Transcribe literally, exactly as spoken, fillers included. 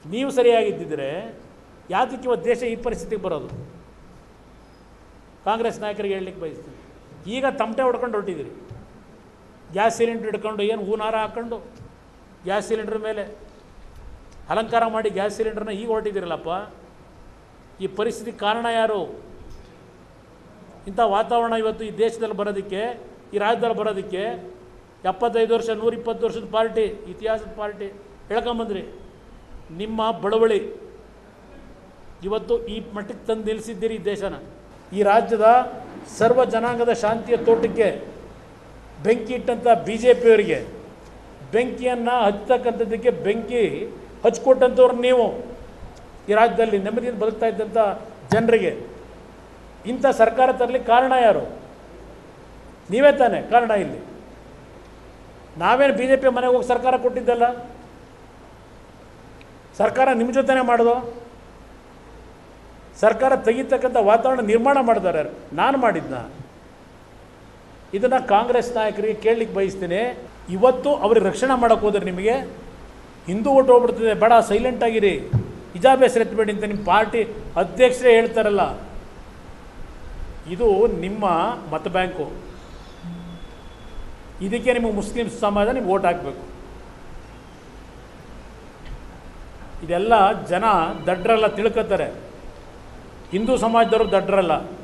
ನೀವು ಸರಿಯಾಗಿದ್ದಿದ್ದರೆ ಯಾತಕ್ಕೆ ಇವತ್ತು ದೇಶ ಈ ಪರಿಸ್ಥಿತಿಗೆ ಬರೋದು? ಕಾಂಗ್ರೆಸ್ ನಾಯಕರಿಗೆ ಹೇಳಲಿಕ್ಕೆ ಬಯಸ್ತೀನಿ, ಈಗ ತಮಟೆ ಹೊಡ್ಕೊಂಡು ಹೊರಟಿದ್ದೀರಿ. ಗ್ಯಾಸ್ ಸಿಲಿಂಡ್ರ್ ಹಿಡ್ಕೊಂಡು ಏನು ಹೂನಾರ ಹಾಕ್ಕೊಂಡು ಗ್ಯಾಸ್ ಸಿಲಿಂಡ್ರ್ ಮೇಲೆ ಅಲಂಕಾರ ಮಾಡಿ ಗ್ಯಾಸ್ ಸಿಲಿಂಡ್ರನ್ನ ಈಗ ಹೊರಟಿದ್ದೀರಲ್ಲಪ್ಪ. ಈ ಪರಿಸ್ಥಿತಿ ಕಾರಣ ಯಾರು? ಇಂಥ ವಾತಾವರಣ ಇವತ್ತು ಈ ದೇಶದಲ್ಲಿ ಬರೋದಕ್ಕೆ, ಈ ರಾಜ್ಯದಲ್ಲಿ ಬರೋದಕ್ಕೆ ಎಪ್ಪತ್ತೈದು ವರ್ಷ ನೂರಿಪ್ಪತ್ತು ವರ್ಷದ ಪಾರ್ಟಿ, ಇತಿಹಾಸದ ಪಾರ್ಟಿ ಹೇಳ್ಕೊಂಬಂದ್ರಿ. ನಿಮ್ಮ ಬಡವಳಿ ಇವತ್ತು ಈ ಮಟ್ಟಕ್ಕೆ ತಂದು ನಿಲ್ಲಿಸಿದ್ದೀರಿ ಈ ದೇಶನ. ಈ ರಾಜ್ಯದ ಸರ್ವ ಜನಾಂಗದ ಶಾಂತಿಯ ತೋಟಕ್ಕೆ ಬೆಂಕಿ ಇಟ್ಟಂಥ ಬಿ ಜೆ ಪಿಯವರಿಗೆ ಬೆಂಕಿಯನ್ನು ಹಚ್ಚತಕ್ಕಂಥದ್ದಕ್ಕೆ ಬೆಂಕಿ ಹಚ್ಕೊಟ್ಟಂಥವ್ರು ನೀವು. ಈ ರಾಜ್ಯದಲ್ಲಿ ನೆಮ್ಮದಿಯಿಂದ ಬದುಕ್ತಾ ಇದ್ದಂಥ ಜನರಿಗೆ ಇಂಥ ಸರ್ಕಾರ ತರಲಿಕ್ಕೆ ಕಾರಣ ಯಾರು? ನೀವೇ ತಾನೇ ಕಾರಣ. ಇಲ್ಲಿ ನಾವೇನು ಬಿ ಜೆ ಪಿ ಮನೆಗೆ ಹೋಗಿ ಸರ್ಕಾರ ಕೊಟ್ಟಿದ್ದಲ್ಲ, ಸರ್ಕಾರ ನಿಮ್ಮ ಜೊತೆನೇ ಮಾಡೋದು. ಸರ್ಕಾರ ತೆಗಿತಕ್ಕಂಥ ವಾತಾವರಣ ನಿರ್ಮಾಣ ಮಾಡಿದ್ದಾರೆ, ನಾನು ಮಾಡಿದ್ನ. ಇದನ್ನು ಕಾಂಗ್ರೆಸ್ ನಾಯಕರಿಗೆ ಕೇಳಲಿಕ್ಕೆ ಬಯಸ್ತೀನಿ. ಇವತ್ತು ಅವ್ರಿಗೆ ರಕ್ಷಣೆ ಮಾಡೋಕ್ಕೆ ಹೋದ್ರೆ ನಿಮಗೆ ಹಿಂದೂ ಓಟ್ ಹೋಗ್ಬಿಡ್ತದೆ, ಬೇಡ ಸೈಲೆಂಟಾಗಿರಿ, ಹಿಜಾಬ್ ಹೆಸರು ಎತ್ತಬೇಡಿ ಅಂತ ನಿಮ್ಮ ಪಾರ್ಟಿ ಅಧ್ಯಕ್ಷರೇ ಹೇಳ್ತಾರಲ್ಲ. ಇದು ನಿಮ್ಮ ಮತ ಬ್ಯಾಂಕು. ಇದಕ್ಕೆ ನಿಮಗೆ ಮುಸ್ಲಿಂ ಸಮಾಜ ನಿಮ್ಗೆ ಓಟ್ ಹಾಕಬೇಕು. ಇದೆಲ್ಲ ಜನ ದಡ್ರಲ್ಲ ತಿಳ್ಕೊತಾರೆ. ಹಿಂದೂ ಸಮಾಜದವರು ದಡ್ರಲ್ಲ.